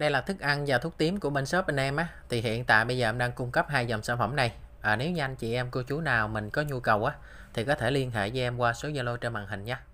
Đây là thức ăn và thuốc tím của bên shop bên em á. Thì hiện tại bây giờ em đang cung cấp hai dòng sản phẩm này. Nếu như anh chị em cô chú nào mình có nhu cầu á thì có thể liên hệ với em qua số Zalo trên màn hình nha.